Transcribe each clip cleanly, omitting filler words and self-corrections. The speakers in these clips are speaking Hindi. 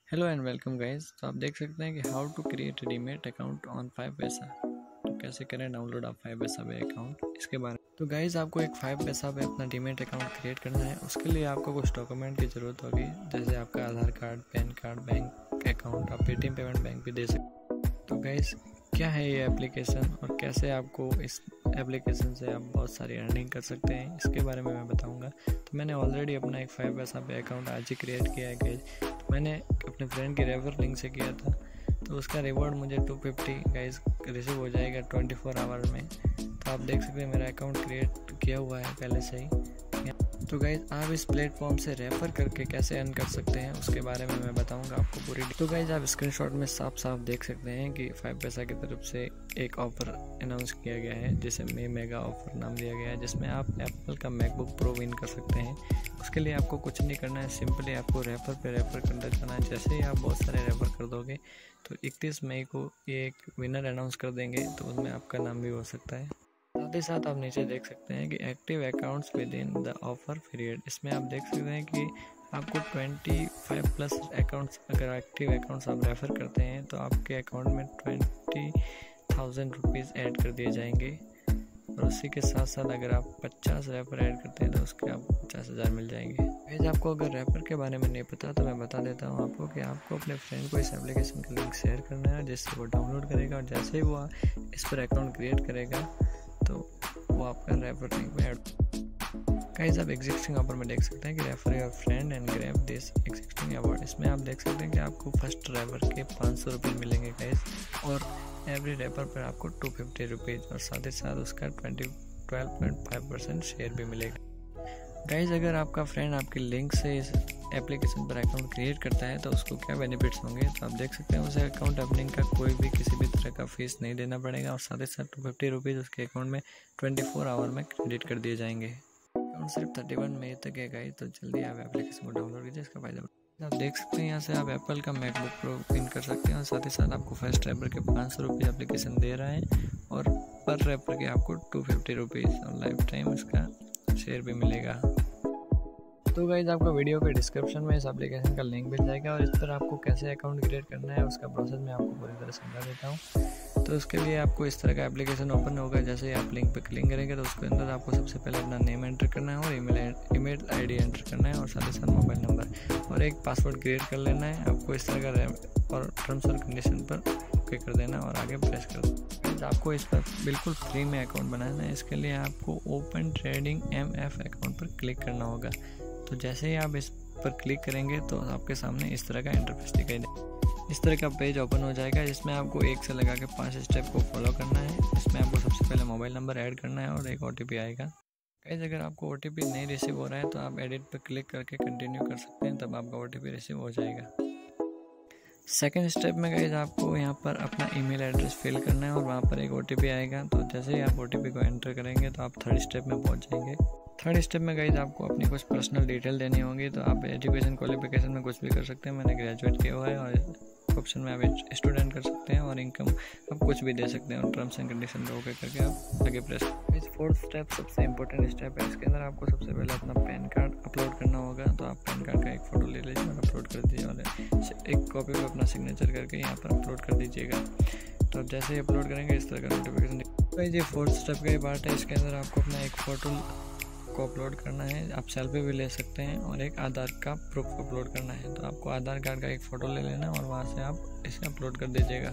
Hello and welcome guys. तो आप देख सकते हैं कि how to create demat account on 5पैसा। तो कैसे करें डाउनलोड आप 5पैसा पे अकाउंट, इसके बारे में। तो गाइस आपको एक 5पैसा पे अपना डीमेट अकाउंट क्रिएट करना है। उसके लिए आपको कुछ डॉक्यूमेंट की ज़रूरत होगी, जैसे आपका Aadhaar card, PAN card, bank account. आप पेटीएम पेमेंट बैंक भी दे सकते। तो गाइस क्या है ये एप्लीकेशन और कैसे आपको इस एप्लीकेशन से आप बहुत सारी अर्निंग कर सकते हैं, इसके बारे में मैं बताऊंगा। तो मैंने ऑलरेडी अपना एक 5पैसा पे अकाउंट आज ही क्रिएट किया है गाइस। तो मैंने अपने फ्रेंड के रेफर लिंक से किया था, तो उसका रिवॉर्ड मुझे 250 गाइस रिसीव हो जाएगा 24 आवर में। तो आप देख सकते हैं मेरा अकाउंट क्रिएट किया हुआ है पहले से ही। तो गाइज आप इस प्लेटफॉर्म से रेफर करके कैसे अर्न कर सकते हैं उसके बारे में मैं बताऊंगा आपको पूरी। तो गाइज आप स्क्रीनशॉट में साफ साफ देख सकते हैं कि 5पैसा की तरफ से एक ऑफर अनाउंस किया गया है, जिसे मे मेगा ऑफर नाम दिया गया है, जिसमें आप एप्पल का मैकबुक प्रो विन कर सकते हैं। उसके लिए आपको कुछ नहीं करना है, सिंपली आपको रेफर पे रेफर करना जाना है। जैसे ही आप बहुत सारे रेफर कर दोगे तो 31 मई को ये एक विनर अनाउंस कर देंगे, तो उसमें आपका नाम भी हो सकता है। साथ ही साथ आप नीचे देख सकते हैं कि active accounts within the offer period. इसमें आप देख सकते हैं कि आपको 25+ अकाउंट्स, अगर एक्टिव अकाउंट्स आप रेफ़र करते हैं तो आपके अकाउंट में 20,000 रुपीज़ ऐड कर दिए जाएंगे। और उसी के साथ साथ अगर आप 50 रेफर ऐड करते हैं तो उसके आप 50,000 मिल जाएंगे। गाइस आपको अगर रेफर के बारे में नहीं पता तो मैं बता देता हूँ आपको कि आपको अपने फ्रेंड को इस एप्लीकेशन का लिंक शेयर करना है, जिससे वो डाउनलोड करेगा और जैसे ही वो इस पर अकाउंट क्रिएट करेगा तो वो आपका रेफर लिंक में ऐड। गाइस आप एग्जिस्टिंग ऑफर में देख सकते हैं कि refer your friend and grab this existing award. इसमें आप देख सकते हैं कि आपको फर्स्ट रेफर के 500 रुपये मिलेंगे गाइस, और एवरी रेफर पर आपको 250 रुपीज़, और साथ ही साथ उसका 12.5% शेयर भी मिलेगा। गाइस अगर आपका फ्रेंड आपके लिंक से इस एप्लीकेशन पर अकाउंट क्रिएट करता है तो उसको क्या बेनिफिट्स होंगे, तो आप देख सकते हैं उसे अकाउंट ओपनिंग का कोई भी किसी भी तरह का फीस नहीं देना पड़ेगा, और साथ ही साथ 250 रुपीज़ उसके अकाउंट में 24 आवर में क्रेडिट कर दिए जाएंगे। अकाउंट सिर्फ 31 मई तक है गाइस, तो जल्दी आप एप्लीकेशन को डाउनलोड कीजिए, इसका फायदा। आप देख सकते हैं यहाँ से आप एप्पल का मैकबुक प्रो विन कर सकते हैं, और साथ ही साथ आपको फर्स्ट रेफर के 500 रुपये एप्लीकेशन दे रहा है, और पर रेफर के आपको 250 रुपीज़, और लाइफ टाइम इसका शेयर भी मिलेगा। तो गाइज आपको वीडियो के डिस्क्रिप्शन में इस एप्लीकेशन का लिंक मिल जाएगा, और इस पर आपको कैसे अकाउंट क्रिएट करना है उसका प्रोसेस मैं आपको पूरी तरह समझा देता हूँ। तो उसके लिए आपको इस तरह का एप्लीकेशन ओपन होगा। जैसे ही आप लिंक पर क्लिक करेंगे तो उसके अंदर आपको सबसे पहले अपना नेम एंटर करना है और ईमेल आईडी एंटर करना है, और साथ ही साथ मोबाइल नंबर और एक पासवर्ड क्रिएट कर लेना है। आपको इस तरह का और टर्म्स और कंडीशन पर ओके कर देना और आगे प्रेस कर देना। आपको इस पर बिल्कुल फ्री में अकाउंट बनाना है। इसके लिए आपको ओपन ट्रेडिंग MF अकाउंट पर क्लिक करना होगा। तो जैसे ही आप इस पर क्लिक करेंगे तो आपके सामने इस तरह का इंटरफेस दिखाई दे। इस तरह का पेज ओपन हो जाएगा, जिसमें आपको 1 से लगा के 5 स्टेप को फॉलो करना है। इसमें आपको सबसे पहले मोबाइल नंबर ऐड करना है और एक OTP आएगा। गाइस अगर आपको OTP नहीं रिसीव हो रहा है तो आप एडिट पर क्लिक करके कंटिन्यू कर सकते हैं, तब आपका OTP रिसीव हो जाएगा। सेकेंड स्टेप में गाइस आपको यहाँ पर अपना ईमेल एड्रेस फिल करना है और वहाँ पर एक OTP आएगा। तो जैसे ही आप OTP को एंटर करेंगे तो आप थर्ड स्टेप में पहुँच जाएंगे। थर्ड स्टेप में गाइस आपको अपनी कुछ पर्सनल डिटेल देनी होगी। तो आप एजुकेशन क्वालिफिकेशन में कुछ भी कर सकते हैं, मैंने ग्रेजुएट किया हुआ है, और ऑप्शन में आप स्टूडेंट कर सकते हैं, और इनकम आप कुछ भी दे सकते हैं, और टर्म्स एंड कंडीशन को ओके करके आप आगे प्रेस। इस फोर्थ स्टेप सबसे इंपॉर्टेंट स्टेप है। इसके अंदर आपको सबसे पहले अपना पैन कार्ड अपलोड करना होगा। तो आप पैन कार्ड का एक फ़ोटो ले लीजिए और अपलोड कर दीजिए, और एक कॉपी पर अपना सिग्नेचर करके यहाँ पर अपलोड कर दीजिएगा। तो आप जैसे ही अपलोड करेंगे इस तरह का नोटिफिकेशन। तो ये फोर्थ स्टेप का ही पार्ट है। इसके अंदर आपको अपना एक फ़ोटो को अपलोड करना है, आप सेल्फी भी ले सकते हैं, और एक आधार का प्रूफ अपलोड करना है। तो आपको आधार कार्ड का एक फ़ोटो ले लेना और वहाँ से आप इसे अपलोड कर दीजिएगा।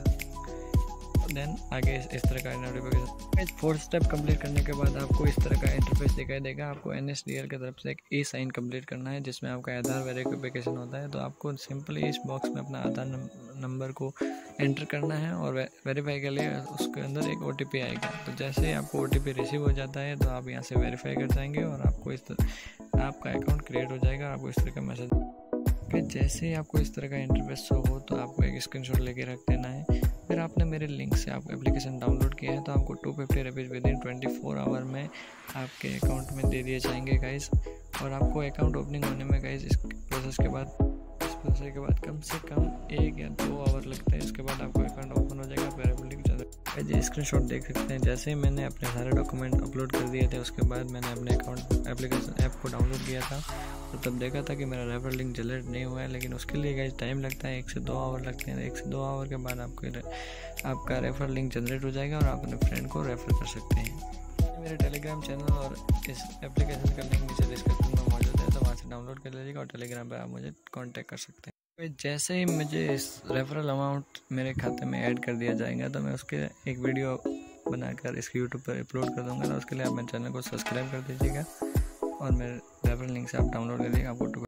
देन आगे इस तरह का नोटिफिकेशन। फोर्थ स्टेप कंप्लीट करने के बाद आपको इस तरह का इंटरफेस दिखाई देगा। आपको NSDL की तरफ से एक E-साइन कंप्लीट करना है, जिसमें आपका आधार वेरिफिकेशन होता है। तो आपको सिंपली इस बॉक्स में अपना आधार नंबर को एंटर करना है, और वेरीफाई के लिए उसके अंदर एक OTP आएगा। तो जैसे ही आपको OTP रिसीव हो जाता है तो आप यहाँ से वेरीफाई कर जाएंगे, और आपको इस तरह आपका अकाउंट क्रिएट हो जाएगा। आपको इस तरह का मैसेज फिर जैसे ही आपको इस तरह का इंटरफेस शो हो तो आपको एक स्क्रीनशॉट लेके रख देना है। फिर आपने मेरे लिंक से आप एप्लीकेशन डाउनलोड किया है तो आपको 250 रुपीज़ विद इन 24 आवर में आपके अकाउंट में दे दिए जाएंगे गाइस। और आपको अकाउंट ओपनिंग होने में गाइस इस प्रोसेस के बाद कम से कम 1 या 2 आवर लगता है। इसके बाद आपको अकाउंट ओपन हो जाएगा। फिर ये स्क्रीनशॉट देख सकते हैं। जैसे ही मैंने अपने सारे डॉक्यूमेंट अपलोड कर दिए थे उसके बाद मैंने अपने अकाउंट एप्लीकेशन ऐप को डाउनलोड किया था, तो तब देखा था कि मेरा रेफरल लिंक जनरेट नहीं हुआ है, लेकिन उसके लिए गाइस टाइम लगता है, 1 से 2 आवर लगते हैं। 1 से 2 आवर के बाद आपका रेफरल लिंक जनरेट हो जाएगा और आप अपने फ्रेंड को रेफर कर सकते हैं। मेरे टेलीग्राम चैनल और इस एप्लीकेशन का लिंक नीचे डिस्क्रिप्शन में मौजूद है, तो वहाँ से डाउनलोड कर लीजिएगा और टेलीग्राम पर आप मुझे कॉन्टैक्ट कर सकते हैं। जैसे ही मुझे इस रेफरल अमाउंट मेरे खाते में ऐड कर दिया जाएगा तो मैं उसके एक वीडियो बनाकर इसके यूट्यूब पर अपलोड कर दूँगा। तो उसके लिए आप मेरे चैनल को सब्सक्राइब कर दीजिएगा और मेरे रेफरल लिंक से आप डाउनलोड कर लीजिएगा। आपको